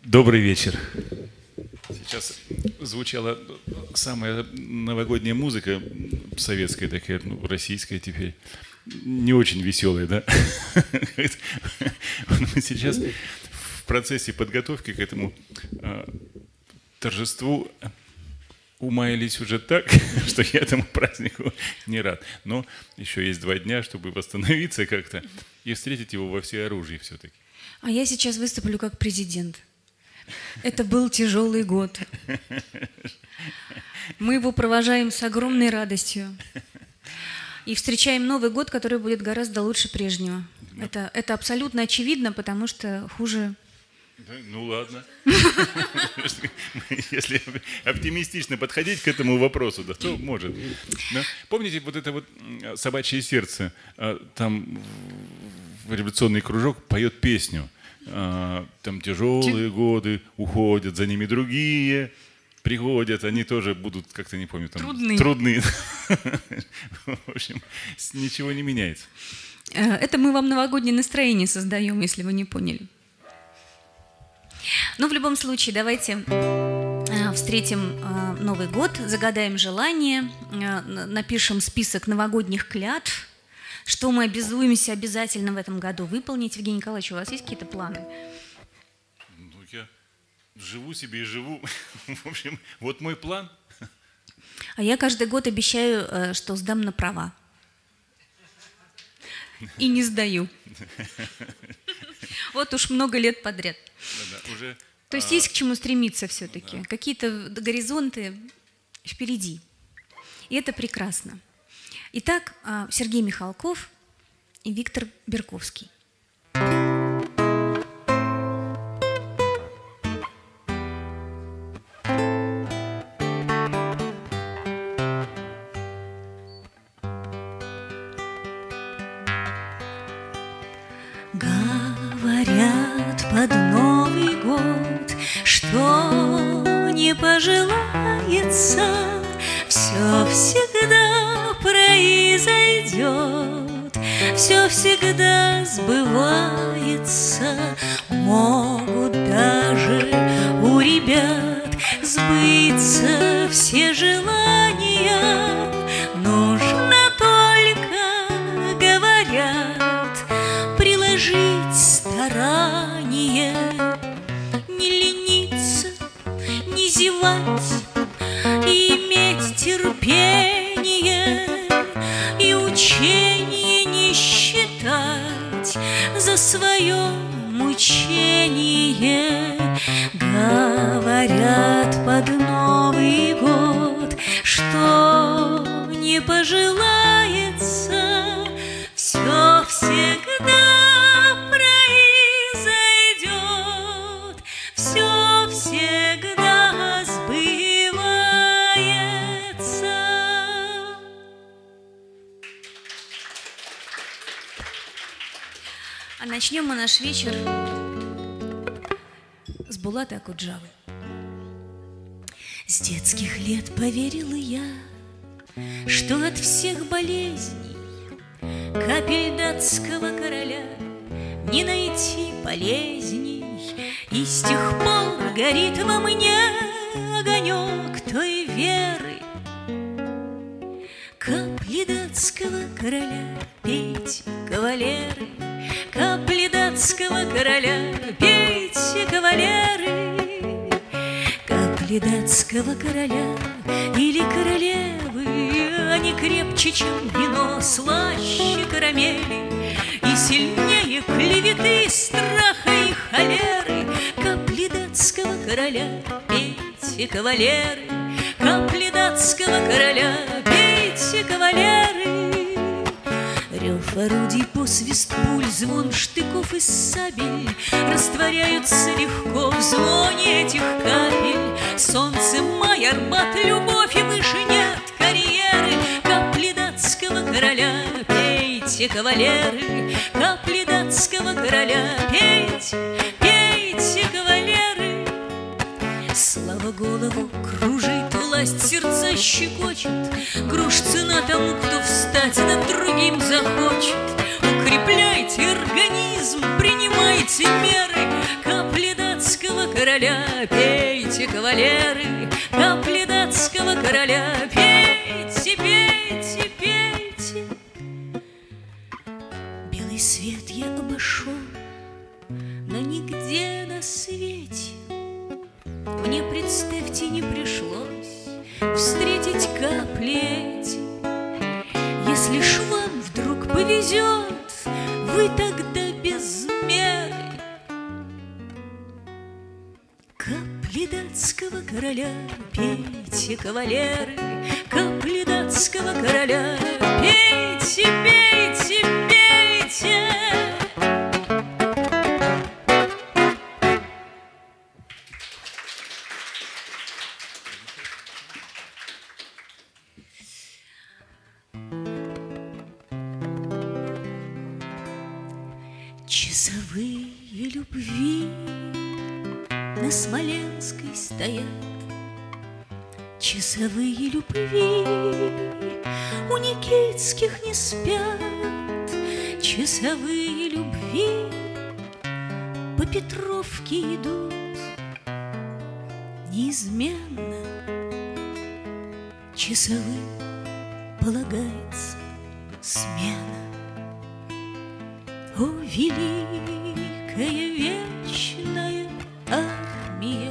Добрый вечер. Сейчас звучала самая новогодняя музыка, советская такая, ну, российская теперь, не очень веселая, да? Мы сейчас в процессе подготовки к этому торжеству умаялись уже так, что я этому празднику не рад. Но еще есть 2 дня, чтобы восстановиться как-то и встретить его во всеоружии все-таки. А я сейчас выступлю как президент. Это был тяжелый год. Мы его провожаем с огромной радостью. И встречаем Новый год, который будет гораздо лучше прежнего. Это абсолютно очевидно, потому что хуже... Ну ладно. Если оптимистично подходить к этому вопросу, да, то может. Но помните вот это вот «Собачье сердце»? Там революционный кружок поет песню. Там тяжелые годы, уходят, за ними другие, приходят, они тоже будут, как-то не помню, там трудные. В общем, ничего не меняется. Это мы вам новогоднее настроение создаем, если вы не поняли. Но в любом случае, давайте встретим Новый год, загадаем желание, напишем список новогодних клятв, что мы обязуемся обязательно в этом году выполнить. Евгений Николаевич, у вас есть какие-то планы? Ну, я живу себе и живу. В общем, вот мой план. А я каждый год обещаю, что сдам на права. И не сдаю. Вот уж много лет подряд. То есть есть к чему стремиться все-таки. Какие-то горизонты впереди. И это прекрасно. Итак, Сергей Михалков и Виктор Берковский. Говорят под Новый год, что не пожелается, все всегда произойдет, все всегда сбывается. Могут даже у ребят сбыться все желания. Нужно только, говорят, приложить старание, не лениться, не зевать, иметь терпение и учение не считать за свое мучение. Говорят под Новый год, что не пожелается, все всегда произойдет, все всегда сбывается. А начнем мы наш вечер с Булата Акуджавы. С детских лет поверила я, что от всех болезней капель датского короля не найти полезней. И с тех пор горит во мне огонек той веры. Капли датского короля пейте, кавалеры, капли датского короля пейте, кавалеры. Капли датского короля или королевы, они крепче, чем вино, слаще карамели и сильнее клеветы, страха и холеры. Капли датского короля пейте, кавалеры, капли датского короля пейте, кавалеры. Рев орудий, посвист пуль, звон штыков и сабель растворяются легко в звоне этих капель. Солнце, май, Арбат, любовь, и выше нет карьеры. Капли датского короля пейте, кавалеры, капли датского короля пейте, пейте, кавалеры. Слава голову кружит, власть сердца щекочет, грош цена тому, кто встать над другим захочет. Укрепляйте организм, принимайте меры, капли датского короля короля, пейте, кавалеры, капли датского короля, пейте, пейте, пейте. Белый свет я обошел, но нигде на свете мне, представьте, не пришлось встретить капли эти. Если ж вам вдруг повезет, вы тогда без меры капли датского короля, пейте, кавалеры, капли датского короля, пейте, пейте, пейте. Часовые любви на Смоленской стоят, часовые любви у Никитских не спят, часовые любви по Петровке идут неизменно. Часовым полагается смена. О, великая вечная армия,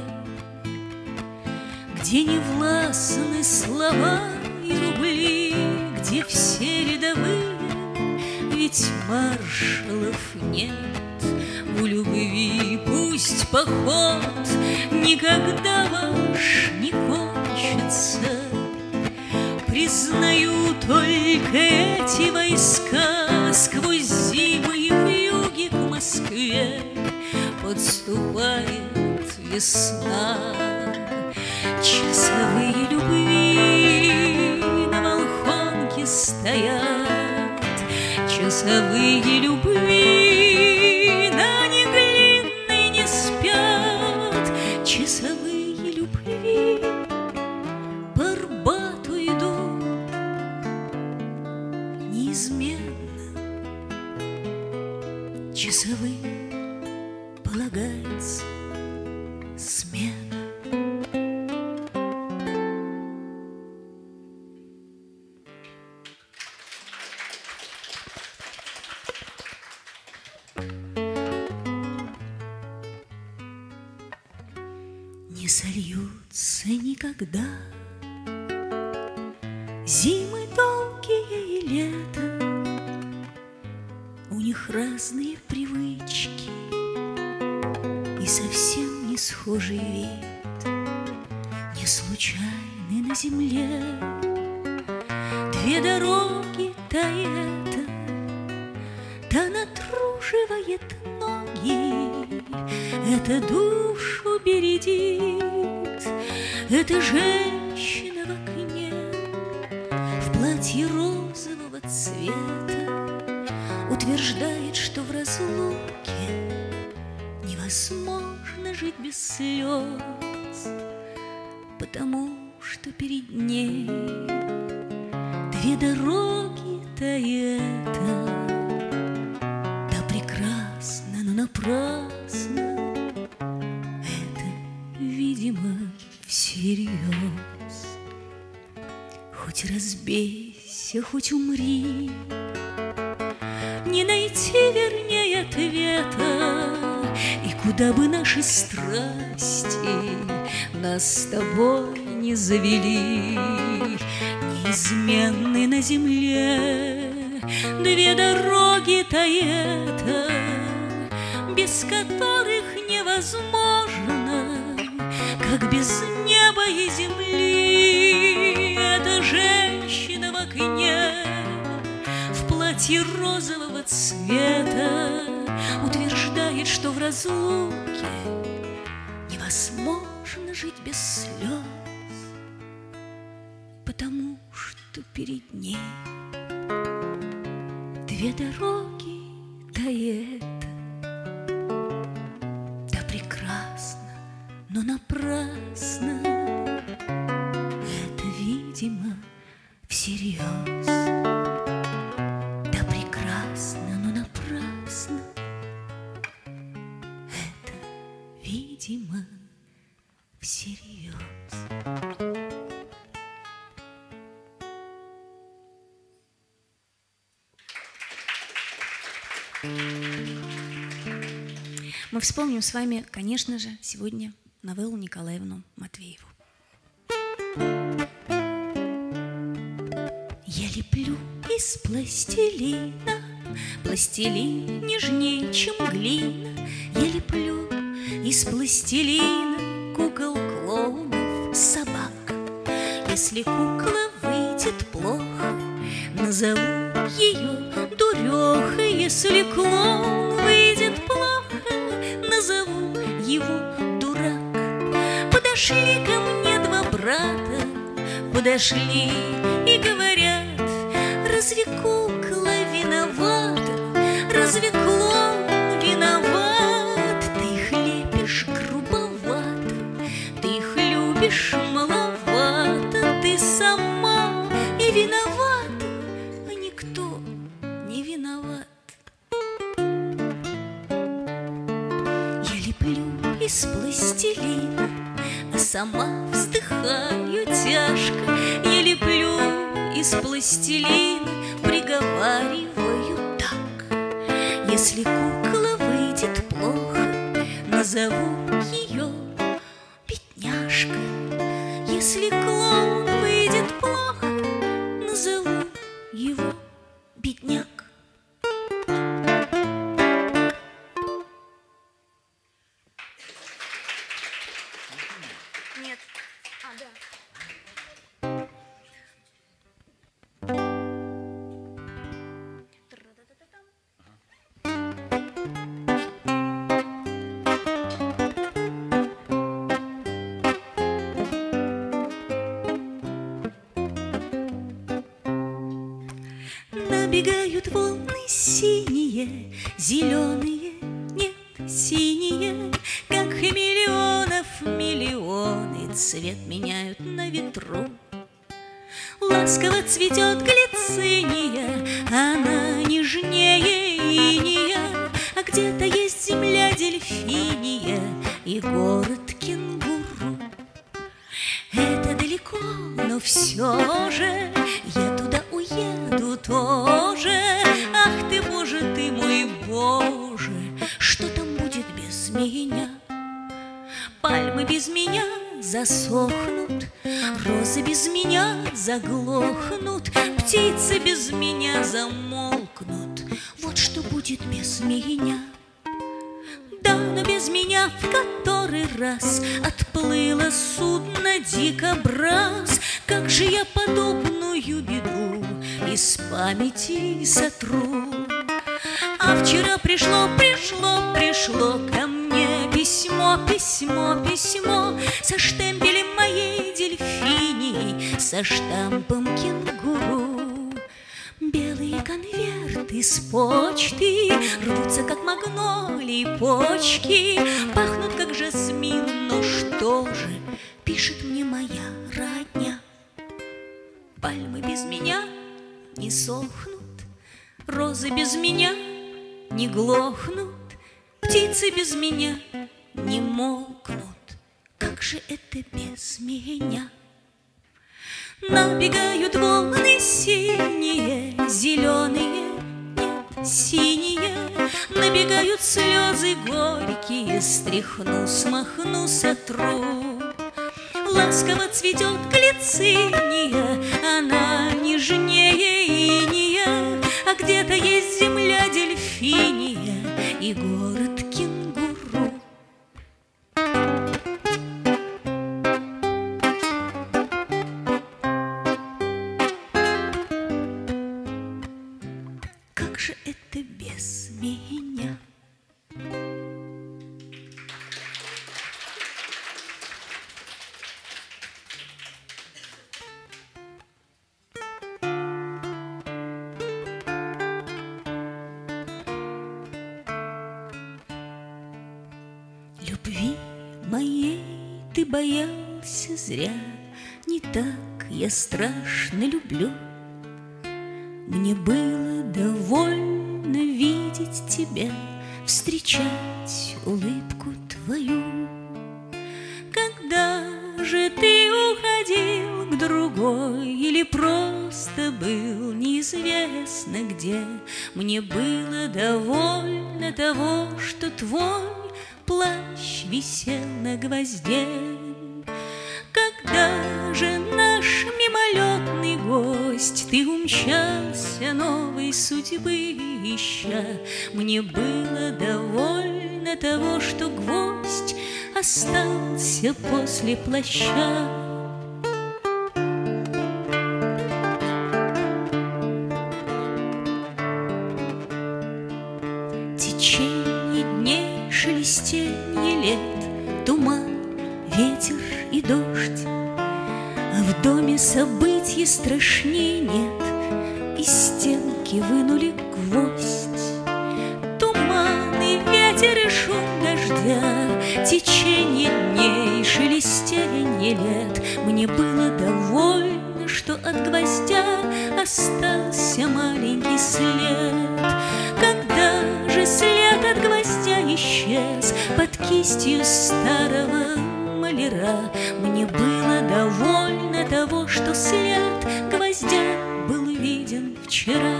где не властны слова и рубли, где все рядовые, ведь маршалов нет у любви. Пусть поход никогда ваш не кончится, признаю только эти войска сквозь зимы и вьюги к Москве подступает весна. Часовые любви на Волхонке стоят, часовые любви на Неглинной не спят, часовые любви по Арбату идут неизменно. Часовым полагается смена. Не сольются никогда зимы долгие и лето, у них разные привычки и совсем не схожий вид. Не случайны на земле две дороги, та и эта, та натруживает ноги, это душу бередит, это женщина в окне в платье розового цвета утверждает, что в разлуке невозможно жить без слез, потому что перед ней две дороги, та и эта, да прекрасно, но напрасно, это, видимо, всерьез. Хоть разбейся, хоть умри, не найти, вернее, ответа. И куда бы наши страсти нас с тобой не завели, неизменны на земле две дороги, та и эта, без которых невозможно, как без неба и земли. Это женщина в окне в платье розового цвета утверждает, что в разлуке невозможно жить без слез, потому что перед ней две дороги, та и эта, да прекрасно, но напрасно, это, видимо, всерьез. Да прекрасно, но напрасно, это, видимо, Мы вспомним с вами, конечно же, сегодня Новеллу Николаевну Матвееву. Я леплю из пластилина, пластилин нежнее, чем глина. Я леплю из пластилина кукол, клоунов, собак. Если кукла выйдет плохо, назову ее дурехой. Если клоун выйдет плохо, назову его дурак. Подошли ко мне два брата, подошли и говорят: разве кукла виновата, разве клоун виноват? Ты их лепишь грубовато, ты их любишь маловато, ты сама и виновата, а никто не виноват. Я леплю из пластилина, а сама вздыхаю тяжко. Я леплю из пластилина, приговариваю так: если кукла выйдет плохо, назову ее бедняжка. Если клоун выйдет плохо, назову его бедняк. Нет. Да. Набегают волны синие, зеленые, нет, синие, как хамелеонов миллионы, цвет меняют на ветру. Ласково цветет глициния, она нежнее иния, а где-то есть земля дельфиния и город кенгуру. Это далеко, но все же я туда уеду тоже. Ах ты, Боже, ты мой Боже, что там будет без меня? Пальмы без меня засохнут, розы без меня заглохнут, птицы без меня замолкнут. Вот что будет без меня. Да, но без меня в который раз отплыло судно дикобраз. Как же я подобную беду из памяти сотру? А вчера пришло ко мне письмо со штемпелем моей дельфинии, со штампом кенгуру. Белые конверты с почты рвутся, как магнолии почки, пахнут, как жасмин. Но что же пишет мне моя родня? Пальмы без меня не сохнут, розы без меня не глохнут, птицы без меня не молкнут. Как же это без меня? Набегают волны синие, зеленые, нет, синие. Набегают слезы горькие, стряхну, смахну, сотру. Ласково цветет глициния, она нежнее иния, а где-то есть земля дельфиния и город кенгуру. Как же это без меня? Любви моей ты боялся зря, не так я страшно люблю. Мне было довольно видеть тебя, встречать улыбку твою. Когда же ты уходил к другой или просто был неизвестно неизвестно где. Мне было довольно того, что твой плащ висел на гвозде. Когда же наш мимолетный гость, ты умчался новой судьбы ища, мне было довольно того, что гвоздь остался после плаща. Течение дней, шелестенье лет, туман, ветер и дождь, а в доме событий страшней нет, из стенки вынули гвоздь. Туман и ветер и шум дождя, течение дней, шелестенье лет, мне было довольно, что от гвоздя остался маленький след. Когда же след от гвоздя исчез под кистью старого маляра, мне было довольно того, что след гвоздя был виден вчера.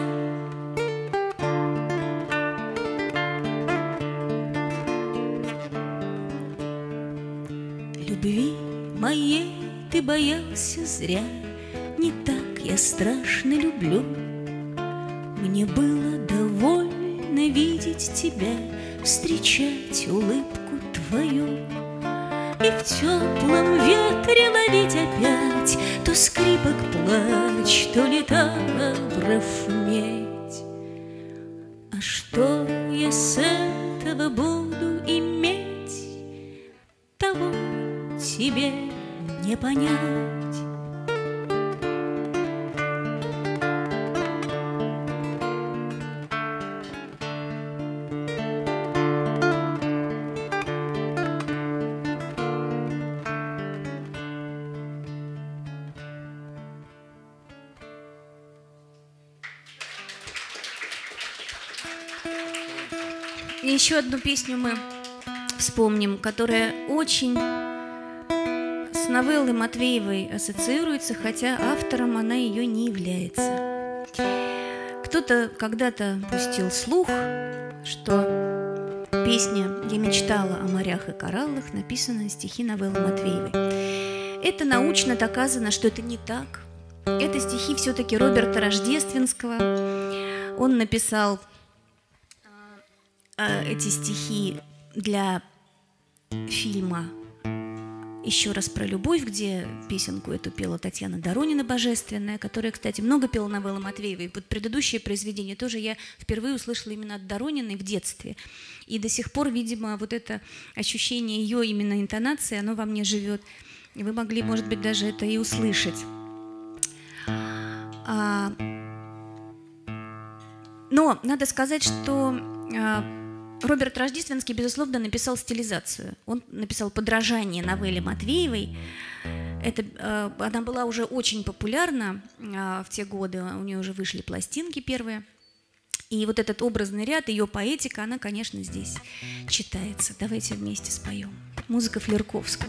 Любви моей ты боялся зря, не так я страшно люблю. Мне было довольно видеть тебя, встречать улыбку твою и в теплом ветре ловить опять то скрипок плач, то литавров медь. А что я с этого буду иметь, того тебе не понять. Еще одну песню мы вспомним, которая очень с новеллой Матвеевой ассоциируется, хотя автором она ее не является. Кто-то когда-то пустил слух, что песня «Я мечтала о морях и кораллах» написана на стихи новеллы Матвеевой. Это научно доказано, что это не так. Это стихи все-таки Роберта Рождественского. Он написал эти стихи для фильма «Еще раз про любовь», где песенку эту пела Татьяна Доронина божественная, которая, кстати, много пела новеллы Матвеевой. Вот предыдущее произведение тоже я впервые услышала именно от Дорониной в детстве. И до сих пор, видимо, вот это ощущение ее именно интонации, оно во мне живет. И вы могли, может быть, даже это и услышать. Но надо сказать, что Роберт Рождественский, безусловно, написал стилизацию. Он написал подражание новелле Матвеевой. Она была уже очень популярна в те годы, у нее уже вышли пластинки первые. И вот этот образный ряд, ее поэтика, она, конечно, здесь читается. Давайте вместе споем. Музыка Флерковского.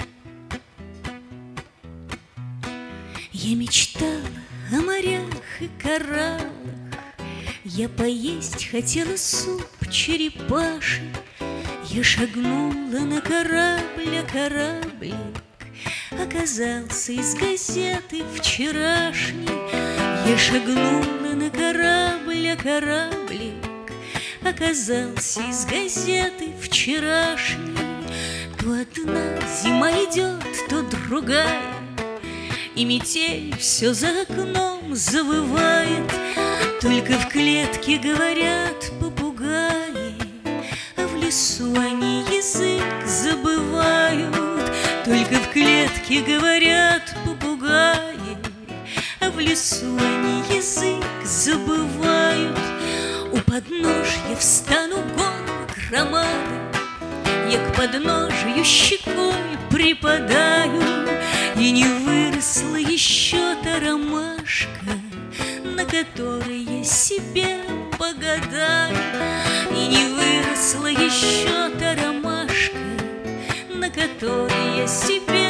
Я мечтала о морях и кораллах, я поесть хотела суп черепаший, я шагнула на корабль, а кораблик оказался из газеты вчерашней. Я шагнула на корабль, а кораблик оказался из газеты вчерашней. То одна зима идет, то другая, и метель все за окном завывает. Только в клетке говорят попугаи, а в лесу они язык забывают. Только в клетке говорят попугаи, а в лесу они язык забывают. У подножья встану горы громады, я к подножию щекой припадаю, и не выросла еще та ромашка, на которой я себе погадаю. И не выросла еще та ромашка, на которой я себе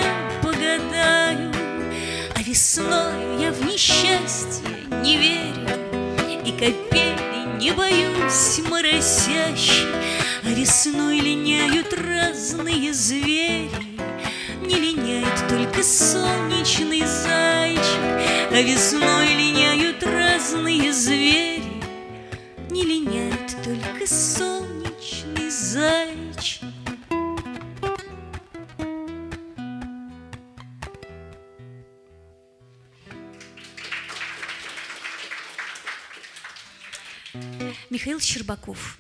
погадаю. А весною я в несчастье не верю, и капели не боюсь моросящей, а весной линяют разные звери. Не линяет только солнечный зайчик, а весной линяют разные звери. Не линяет только солнечный зайчик. Михаил Щербаков.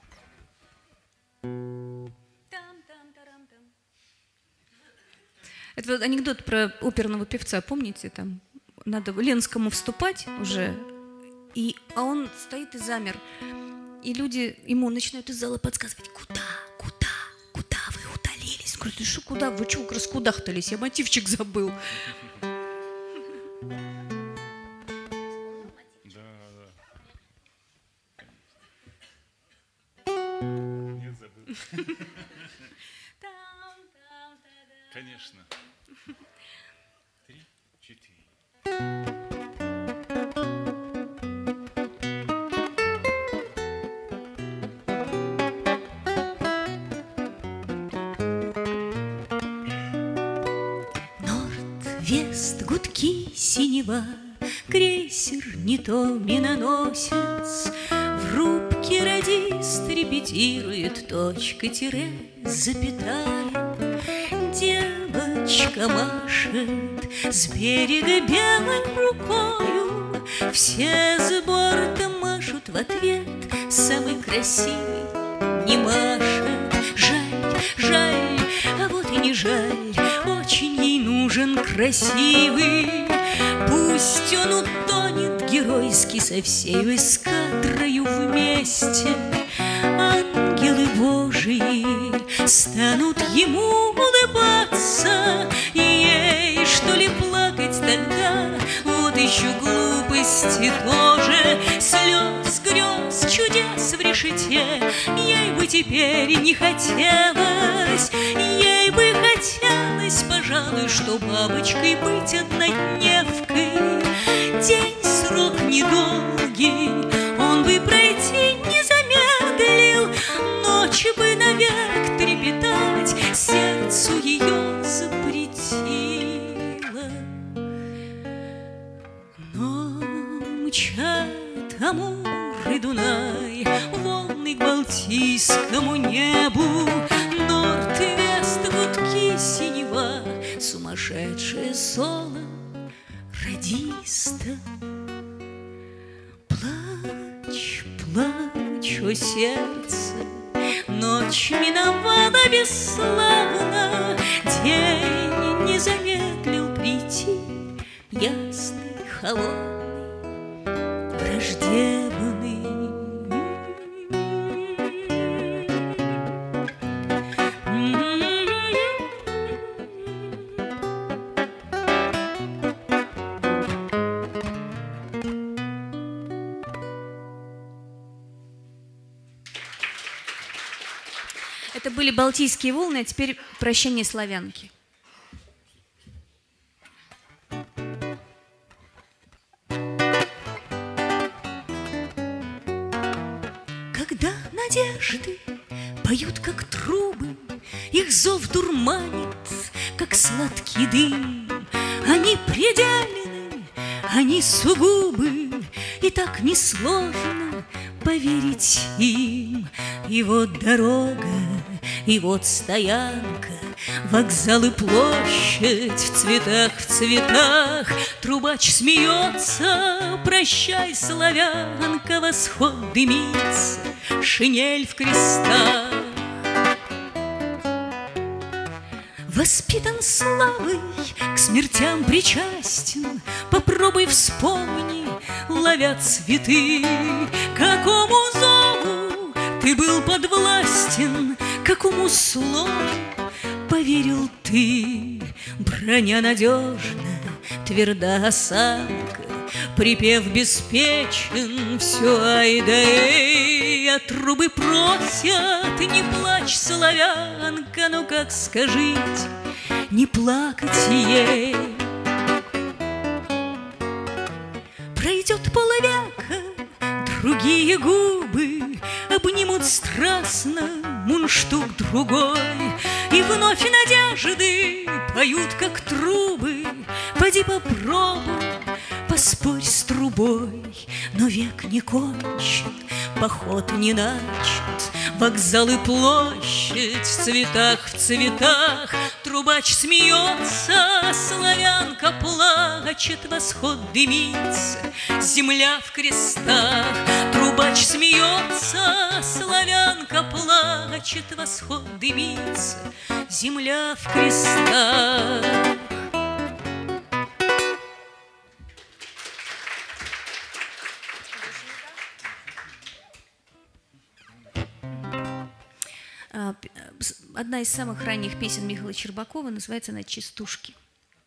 Это вот анекдот про оперного певца, помните? Там надо Ленскому вступать уже, а он стоит и замер. И люди ему начинают из зала подсказывать: куда вы удалились? Говорит: ты что, куда? Вы что, раскудахтались? Я мотивчик забыл. Нет, забыл. Конечно. 3, 4. Норд-вест, гудки, синева, крейсер, не то миноносец. В рубке радист репетирует точка-тире, запятая. Девочка машет с берега белой рукою, все с борта машут в ответ, самый красивый не машет. Жаль, а вот и не жаль, очень ей нужен красивый. Пусть он утонет геройски со всей эскадрою вместе. Ангелы Божии станут ему улыбаться. Ей, что ли, плакать тогда? Вот еще глупости тоже. Слез, грез, чудес в решете ей бы теперь не хотелось. Ей бы хотелось, пожалуй, что бабочкой быть однодневкой. День срок недолгий, он бы пройти не замедлил. Ночи бы навек трепетать сердцу ее запретило. Но мчат Амур и Дунай, волны к Балтийскому небу. Норд-вест, гудки, синева, сумасшедшее соло радиста. Плачь, плачь, о сердце, ночь миновала бесславно. День не замедлил прийти, ясный, холодный, враждебный. Это были Балтийские волны, а теперь «Прощение славянки». Когда надежды поют, как трубы, их зов дурманит, как сладкий дым. Они предельны, они сугубы, и так несложно поверить им. И вот дорога, и вот стоянка, вокзал и площадь в цветах, трубач смеется, прощай, славянка, восход дымится, шинель в крестах. Воспитан славой, к смертям причастен, попробуй вспомни, ловя цветы. Какому зову ты был подвластен, какому слову поверил ты? Броня надежна, тверда осанка, припев беспечен, все ай да эй. А трубы просят, не плачь, славянка, ну как скажите, не плакать ей. Пройдет полвека, другие губы обнимут страстно мундштук другой, и вновь надежды поют, как трубы. Поди попробуй, поспорь с трубой, но век не кончен, поход не начат, вокзал и площадь в цветах, трубач смеется, славянка плачет, восход дымится, земля в крестах. Трубач смеется, славянка плачет, восход дымится, земля в крестах. Одна из самых ранних песен Михаила Щербакова, называется она «Частушки».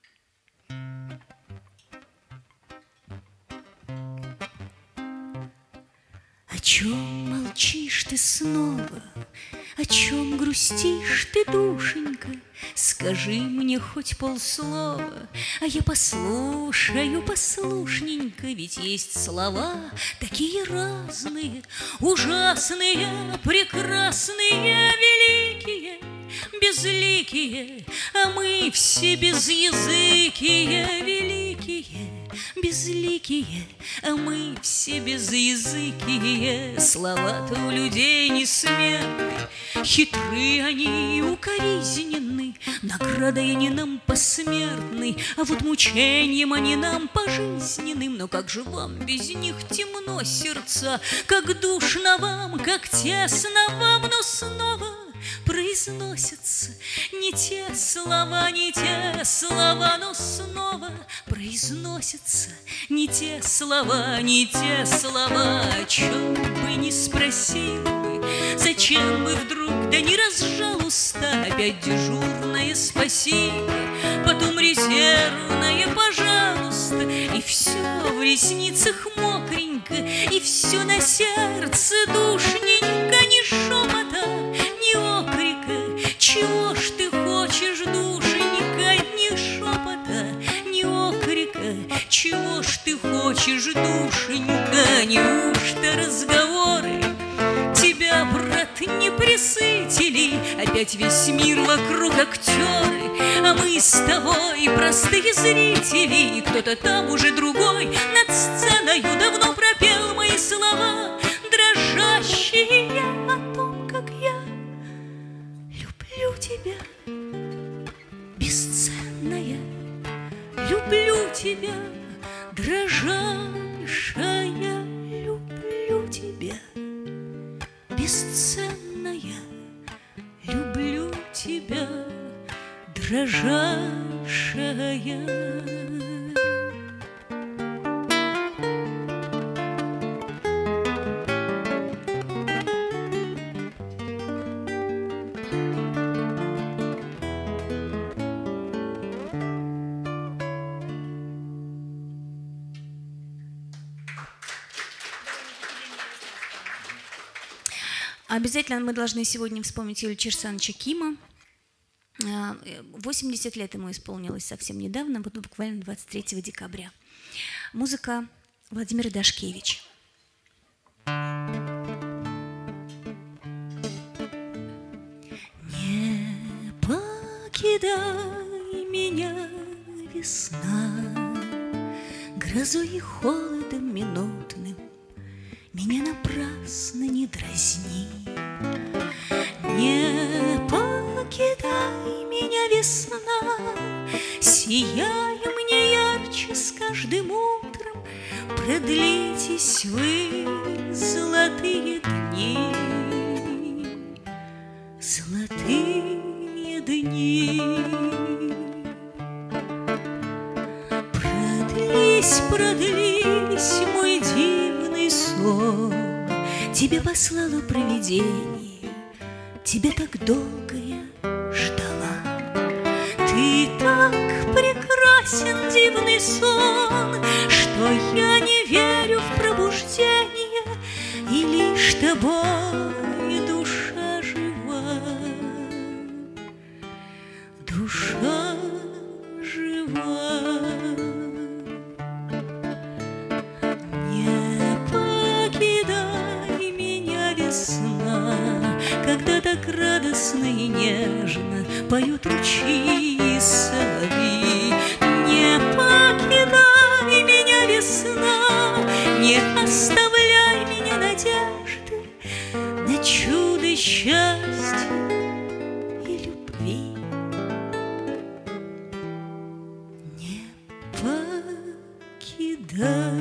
О чем молчишь ты снова? О чем грустишь ты, душенька? Скажи мне хоть полслова, а я послушаю послушненько. Ведь есть слова такие разные, ужасные, прекрасные, великие, безликие, а мы все безязыкие, великие, безликие, а мы все безязыкие. Слова-то у людей несмертны, хитры они, укоризненны, наградой они нам посмертны, а вот мучением они нам пожизненным. Но как же вам без них темно сердца, как душно вам, как тесно вам, но снова произносятся не те слова, не те слова, но снова произносятся не те слова, не те слова. О чем бы ни спросил бы, зачем бы вдруг, да не разжал уста, опять дежурное спасибо, потом резервное пожалуйста, и все в ресницах мокренько, и все на сердце душненько, ни шепота, ни окрика. Чего ж ты хочешь, душенька, ни шепота, ни окрика? Чего ж ты хочешь, душенька? Неужто разговоры тебя, брат, не пресытили? Опять весь мир вокруг актеры, а мы с тобой простые зрители. И кто-то там уже другой над сценою давно пропел мои слова, дрожащие о том, как я люблю тебя, бесценная. Люблю тебя, дрожащая, люблю тебя, бесценная. Люблю тебя, дрожащая. Обязательно мы должны сегодня вспомнить Юрия Кирсановича Кима. 80 лет ему исполнилось совсем недавно, вот буквально 23 декабря. Музыка Владимир Дашкевич. Не покидай меня, весна, грозой и холодом минутным. Меня напрасно не дразни. Не покидай меня, весна, сияй мне ярче с каждым утром. Продлитесь вы, золотые дни, золотые дни. Продлись, мой дивный сон. Тебе послало провидение, тебя так долго я ждала. Ты так прекрасен, дивный сон, что я не верю в пробуждение, и лишь тобой душа жива, душа жива. Не покидай Да так радостно и нежно поют ручьи и соловьи. Не покидай меня, весна, не оставляй меня надежды на чудо счастья и любви. Не покидай.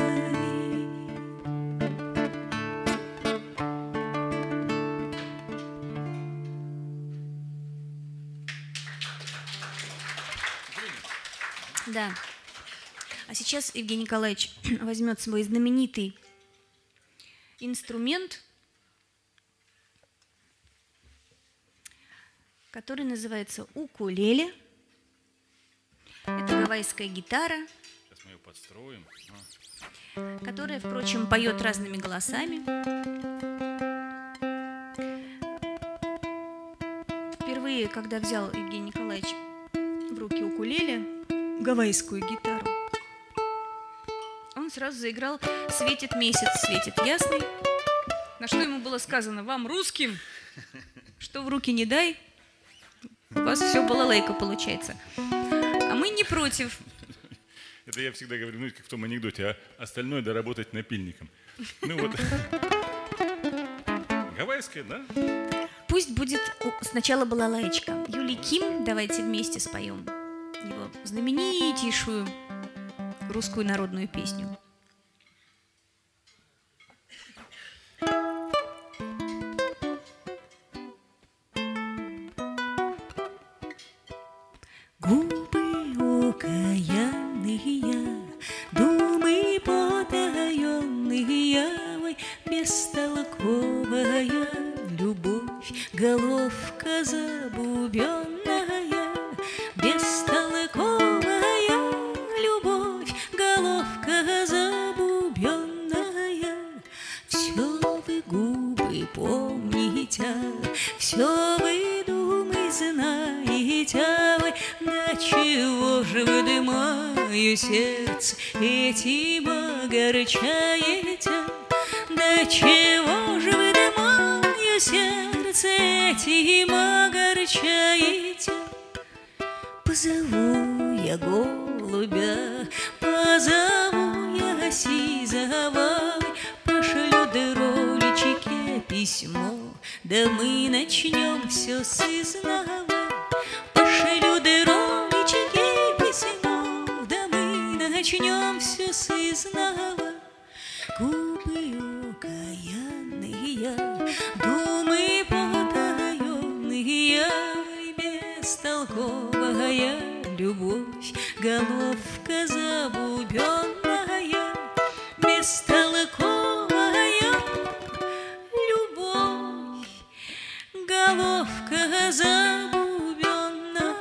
Да. А сейчас Евгений Николаевич возьмет свой знаменитый инструмент, который называется укулеле. Это гавайская гитара. Сейчас мы ее подстроим. Которая, впрочем, поет разными голосами. Впервые, когда взял Евгений Николаевич в руки укулеле, гавайскую гитару, он сразу заиграл «Светит месяц, светит ясный», на что ему было сказано: «Вам, русским, что в руки не дай, у вас все балалайка получается». А мы не против. Это я всегда говорю, ну, как в том анекдоте, а остальное доработать напильником. Ну вот, гавайская, да? Пусть будет сначала балалайчка. Юлий Ким, давайте вместе споем его знаменитейшую русскую народную песню. Губы окаянные, думы потаенные, ой, бестолковая любовь, головка забубенная, бестолковая любовь, головка забубенная. Все вы губы помните, все вы думы знаете, вы, да чего же вы мое сердце этим огорчаете? Да чего же вы мое сердце этим огорчаете? Позову я голубя, позову я сизого, пошлю дыроличике письмо, да мы начнем все с изнова. Пошлю дыроличике письмо, да мы начнем все с изнова. Губы окаянные, думы потаенные, бестолковая любовь, головка забубенная, бестолковая любовь, головка забубенная.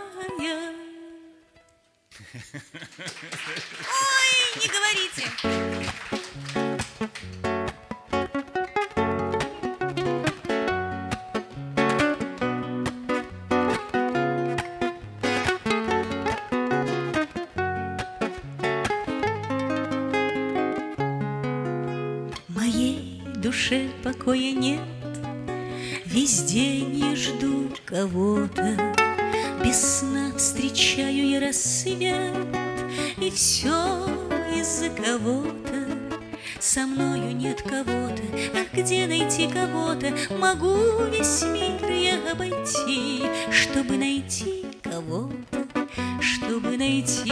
Ой, не говорите! Моей душе покоя нет, везде не жду кого-то, без сна встречаю я рассвет, и все из-за кого-то. Со мною нет кого-то, ах, где найти кого-то? Могу весь мир я обойти, чтобы найти кого-то, чтобы найти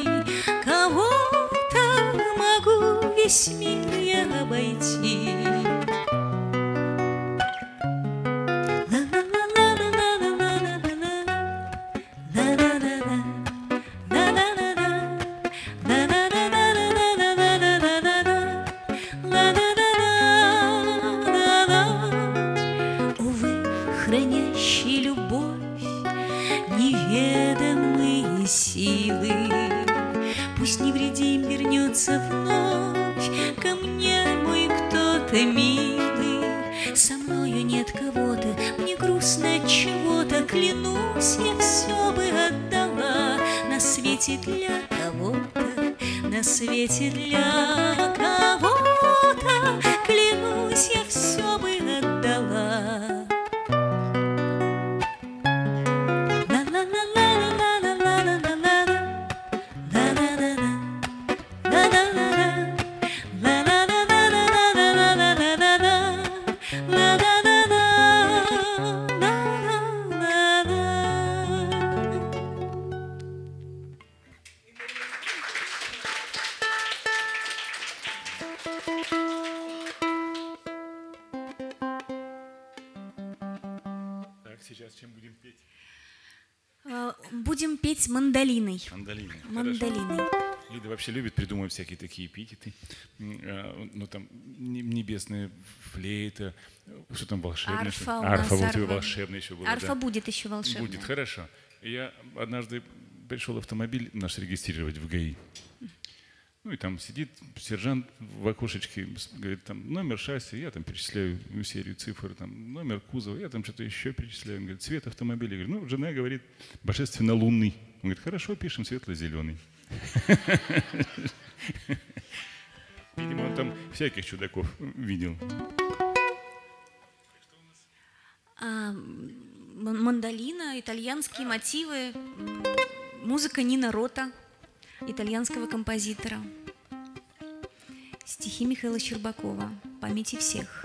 кого-то. Могу весь мир я обойти. Хранящий любовь неведомые силы, пусть невредим вернется вновь ко мне мой кто-то милый. Со мною нет кого-то, мне грустно от чего-то, клянусь, я все бы отдала на свете для кого-то, на свете для кого-то, клянусь, я все бы отдала. Так, сейчас чем будем петь? Будем петь мандолиной. Мандолиной. Мандолиной. Лида вообще любит придумывать всякие такие эпитеты. Ну, там, небесная флейта, что там волшебное? Арфа у арфа, нас, вот тебе арфа. волшебная еще была. Арфа да. будет еще волшебная. Будет, хорошо. Я однажды пришел автомобиль наш регистрировать в ГАИ. Ну и там сидит сержант в окошечке, говорит, там номер шасси, я там перечисляю серию цифр, там номер кузова, я там что-то еще перечисляю. Он говорит, цвет автомобиля. Я говорю, ну, жена говорит, божественно-лунный. Он говорит, хорошо, пишем светло-зеленый. Видимо, он там всяких чудаков видел. Мандолина, итальянские мотивы, музыка Нино Рота, итальянского композитора. Стихи Михаила Щербакова, памяти всех.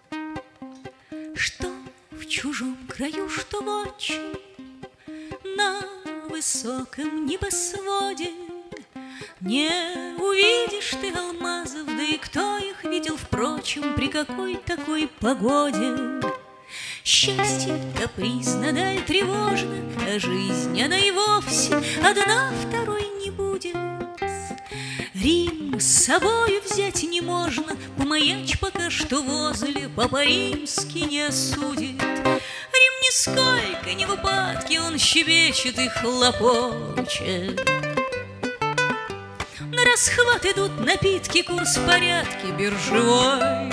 Что в чужом краю, что в отчине, на высоком небосводе не увидишь ты алмазов, да и кто их видел, впрочем, при какой такой погоде. Счастье капризно, даль тревожно, а жизнь она и вовсе одна второй не будет. Рим с собою взять не можно, помаячь пока что возле, папа римский не осудит. Рим нисколько не в упадке, он щебечет и хлопочет. На расхват идут напитки, курс в порядке биржевой.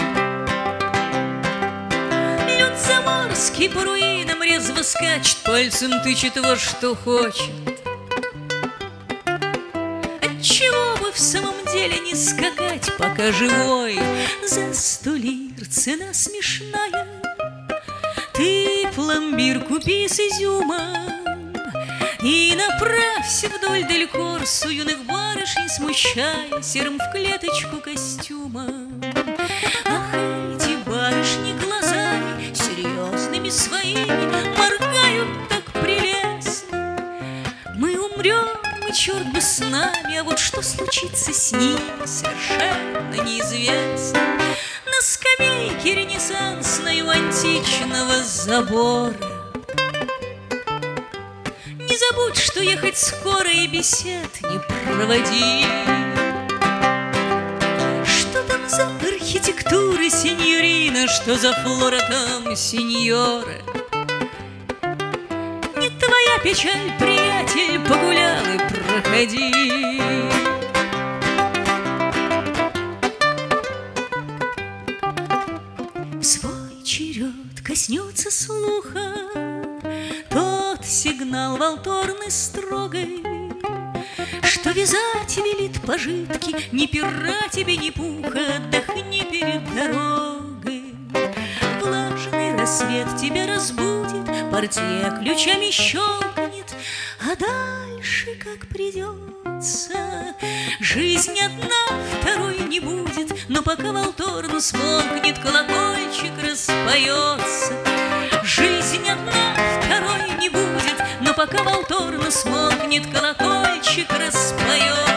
Люд заморский по руинам резво скачет, пальцем тычет во что хочет. Отчего бы в самом деле не скакать, пока живой? За 100 лир цена смешная. Ты пломбир купи с изюмом и направься вдоль дель Корсо, юных барышень смущая серым в клеточку костюмом. Ах, эти барышни глазами серьезными своими моргают так прелестно. Мы умрем, и черт бы с нами, а вот что случится с ними, совершенно неизвестно. На скамейке ренессансной у античного забора. Не забудь, что ехать скоро и бесед не проводи. Что там за архитектура, сеньорина, что за флора там, сеньора? Не твоя печаль, приятель, погулял и проходи. В свой черед коснется слуха тот сигнал волторный строгой, что вязать велит пожитки, ни пера тебе, ни пуха, отдохни перед дорогой. Влажный рассвет тебя разбудит, портье ключами щелкнет, а дальше как придется. Жизнь одна, второй не будет, но пока волторну смолкнет, колокольчик распоется. Жизнь одна, второй не будет, но пока волторну смолкнет, колокольчик распоется.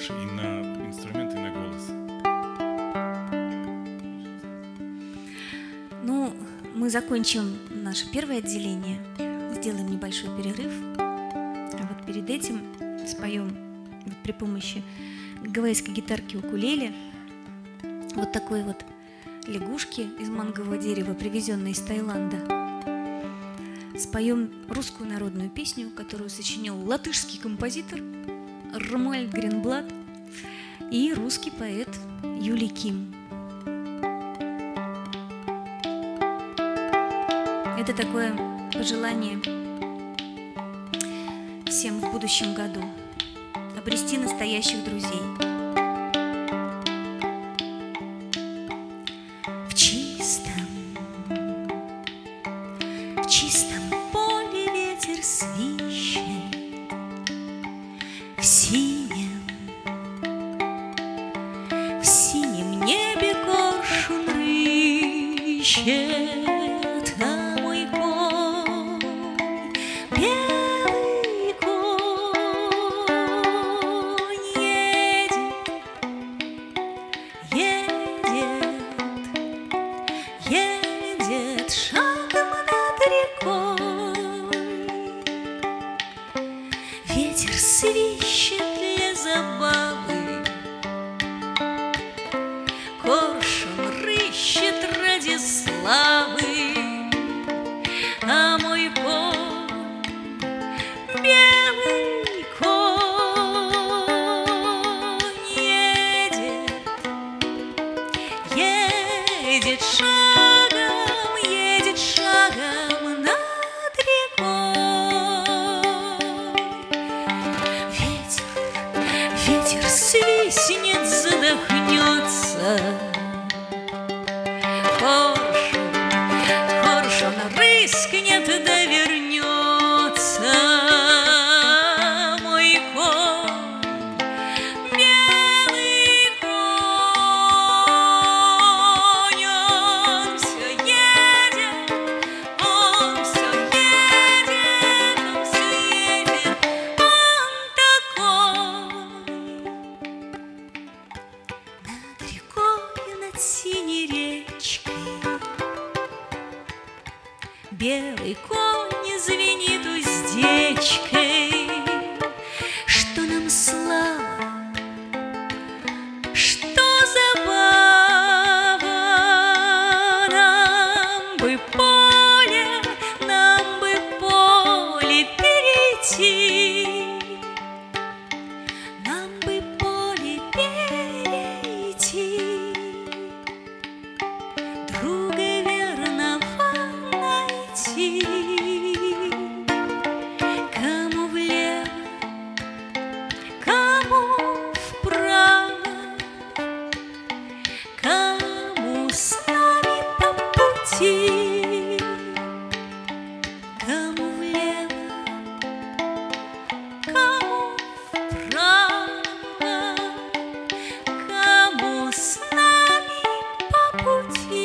и на инструмент, и на голос. Ну, мы закончим наше первое отделение, сделаем небольшой перерыв, а вот перед этим споем вот при помощи гавайской гитарки укулеле вот такой вот лягушки из мангового дерева, привезенной из Таиланда. Споем русскую народную песню, которую сочинил латышский композитор Ромуальд Гринблат и русский поэт Юлий Ким. Это такое пожелание всем в будущем году обрести настоящих друзей. В чистом поле ветер свищет, в синем небе коршун рыщет, а мой конь, белый конь, едет шагом над рекой. Ветер свищет для забавы, коршун рыщет ради славы, а мой конь, белый конь, едет шагом над рекой. Ветер свистнет, задохнется, коршун рыскнет да вернется, мой конь, белый конь, он все едет, он такой. Над рекой, над синей речкой белый конь звенит уздечкой. Что нам слава, что забава, нам бы поле перейти, нам бы поле перейти, друга верного найти. Кому влево, кому вправо, кому с нами по пути. Кому влево, кому вправо, кому с нами по пути.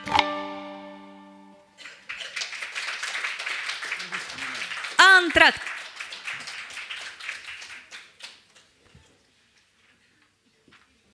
Антракт!